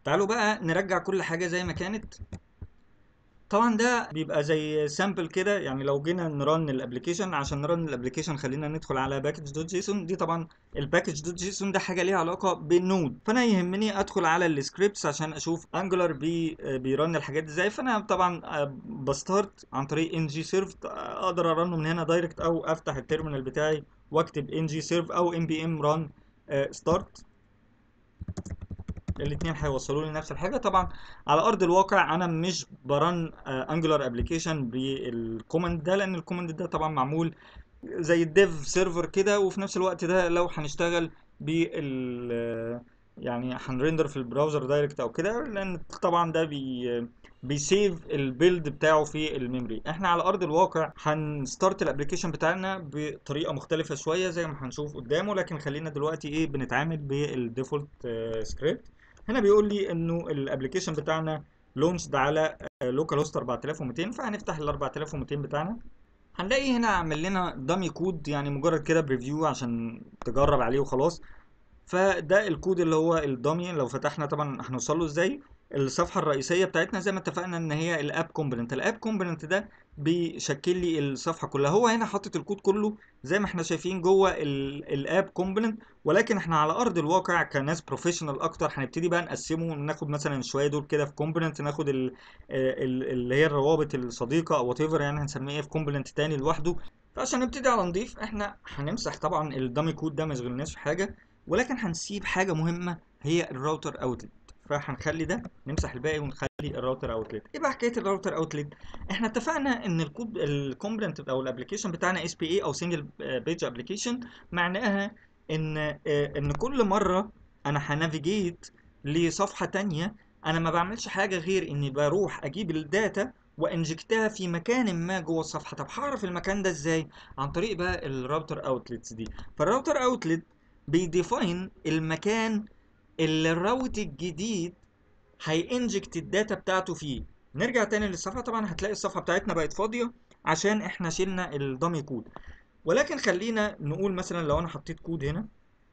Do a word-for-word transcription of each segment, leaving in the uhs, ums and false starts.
تعالوا بقى نرجع كل حاجة زي ما كانت. طبعا ده بيبقى زي سامبل كده، يعني لو جينا نرن الابلكيشن، عشان نرن الابلكيشن خلينا ندخل على باكج دوت جيسون. دي طبعا الباكج دوت جيسون ده حاجه ليها علاقه بالنود، فانا يهمني ادخل على السكريبتس عشان اشوف انجولار بي بيرن الحاجات دي ازاي. فانا طبعا بستارت عن طريق ان جي سيرف، اقدر ارنه من هنا دايركت، او افتح التيرمينال بتاعي واكتب ان جي سيرف او ام بي ام ران ستارت. الاثنين هيوصلوا لي نفس الحاجه. طبعا على ارض الواقع انا مش برن انجولار ابلكيشن بالكوماند ده، لان الكوماند ده طبعا معمول زي الديف سيرفر كده، وفي نفس الوقت ده لو هنشتغل بال يعني هنرندر في البراوزر دايركت او كده، لان طبعا ده بي بيسيف البيلد بتاعه في الميموري. احنا على ارض الواقع هنستارت الابلكيشن بتاعنا بطريقه مختلفه شويه زي ما هنشوف قدامه، لكن خلينا دلوقتي ايه بنتعامل بالديفولت سكريبت. هنا بيقول لي انه الابلكيشن بتاعنا لونشد على لوكال هوست أربعة آلاف ومئتين، فهنفتح ال أربعة آلاف ومئتين بتاعنا. هنلاقي هنا عامل لنا دامي كود، يعني مجرد كده بريفيو عشان تجرب عليه وخلاص. فده الكود اللي هو الدامي. لو فتحنا طبعا هنوصل له ازاي؟ الصفحه الرئيسيه بتاعتنا زي ما اتفقنا ان هي الاب كومبوننت. الاب كومبوننت ده بيشكل لي الصفحه كلها. هو هنا حاطط الكود كله زي ما احنا شايفين جوه الاب كومبوننت، ولكن احنا على ارض الواقع كناس بروفيشنال اكتر هنبتدي بقى نقسمه، ناخد مثلا شويه دول كده في كومبوننت، ناخد ال- ال- اللي هي الروابط الصديقه او وات ايفر، يعني هنسميه ايه في كومبوننت تاني لوحده. فعشان نبتدي على نضيف احنا هنمسح طبعا الدامي كود ده، ما يشغلناش في حاجه، ولكن هنسيب حاجه مهمه هي الراوتر اوتلت. فهنخلي ده، نمسح الباقي ونخلي الراوتر اوتلت. ايه بقى حكايه الراوتر اوتلت؟ احنا اتفقنا ان الكود الكومبوننت او الابلكيشن بتاعنا اس بي اي او سنجل بيج ابلكيشن، معناها ان آه، ان كل مره انا هنافيجيت لصفحه تانية، انا ما بعملش حاجه غير اني بروح اجيب الداتا وانجكتها في مكان ما جوه الصفحه. طب هعرف المكان ده ازاي؟ عن طريق بقى الراوتر اوتلتس دي. فالراوتر اوتلت بيديفاين المكان اللي الراوت الجديد هينجكت الداتا بتاعته فيه. نرجع تاني للصفحه. طبعا هتلاقي الصفحه بتاعتنا بقت فاضيه عشان احنا شلنا الدامي كود، ولكن خلينا نقول مثلا لو انا حطيت كود هنا،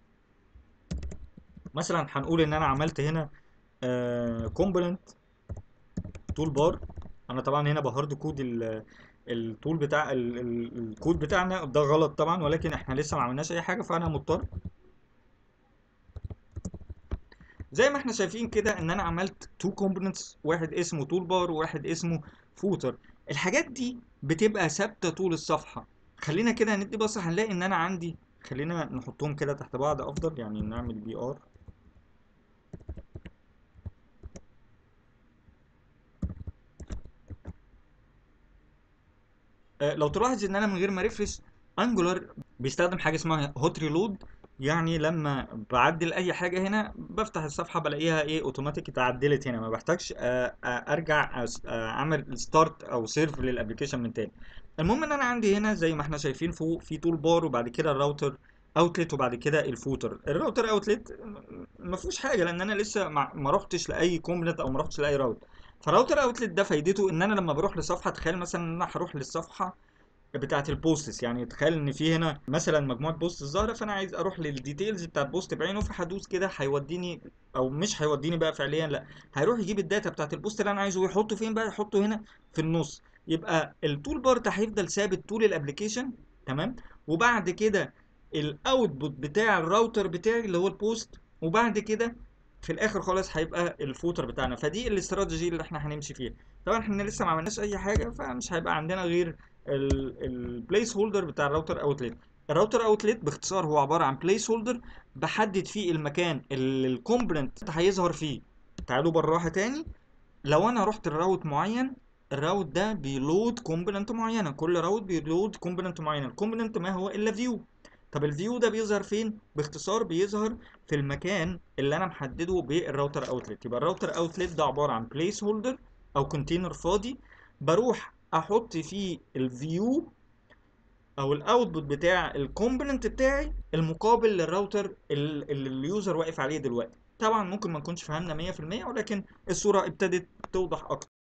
مثلا هنقول ان انا عملت هنا كومبوننت تول بار. انا طبعا هنا بهارد كود ال- التول بتاع ال- ال- الكود بتاعنا ده غلط طبعا، ولكن احنا لسه ما عملناش اي حاجه، فانا مضطر زي ما احنا شايفين كده ان انا عملت تو كومبوننتس، واحد اسمه تول بار وواحد اسمه فوتر. الحاجات دي بتبقى ثابته طول الصفحه. خلينا كده ندي بص، هنلاقي ان انا عندي، خلينا نحطهم كده تحت بعض افضل، يعني نعمل بي ار. آه، لو تلاحظ ان انا من غير ما ريفرش، انجولار بيستخدم حاجه اسمها هوت ريلود. يعني لما بعدل اي حاجه هنا بفتح الصفحه بلاقيها ايه اوتوماتيك اتعدلت هنا، ما بحتاجش آه، آه، ارجع أس- آه، اعمل ستارت او سيرف للابلكيشن من تاني. المهم ان انا عندي هنا زي ما احنا شايفين فوق في تول بار، وبعد كده الراوتر اوتلت، وبعد كده الفوتر. الراوتر اوتلت ما فيهوش حاجه لان انا لسه ما ما رحتش لاي كومبوننت او ما رحتش لاي راوت. فراوتر اوتلت ده فايدته ان انا لما بروح لصفحه، تخيل مثلا ان انا هروح للصفحه بتاعه البوستس، يعني تخيل ان في هنا مثلا مجموعه بوست ظاهره، فانا عايز اروح للديتيلز بتاعه بوست بعينه، فهدوس كده هيوديني، او مش هيوديني بقى فعليا، لا هيروح يجيب الداتا بتاعه البوست اللي انا عايزه ويحطه فين بقى، يحطه هنا في النص. يبقى التول بار ده هيفضل ثابت طول الابلكيشن، تمام. وبعد كده الاوتبوت بتاع الراوتر بتاعي اللي هو البوست، وبعد كده في الاخر خالص هيبقى الفوتر بتاعنا. فدي الاستراتيجي اللي احنا هنمشي فيها. طبعا احنا لسه ما عملناش اي حاجه، فمش هيبقى عندنا غير البليس هولدر بتاع الراوتر اوتلت. الراوتر اوتلت باختصار هو عباره عن بليس هولدر بحدد فيه المكان اللي الكومبوننت هيظهر فيه. تعالوا بالراحه تاني. لو انا رحت لراوت معين، الراوت ده بيلود كومبوننت معينه، كل راوت بيلود كومبوننت معينه. الكومبوننت ما هو الا فيو. طب الفيو ده بيظهر فين؟ باختصار بيظهر في المكان اللي انا محدده بالراوتر اوتلت. يبقى الراوتر اوتلت ده عباره عن بليس هولدر او كونتينر فاضي، بروح احط فيه الفيو او الاوتبوت بتاع الكومبوننت بتاعي المقابل للراوتر ال- اللي اليوزر واقف عليه دلوقتي. طبعا ممكن ما نكونش فهمنا مية في المية، ولكن الصوره ابتدت توضح اكتر.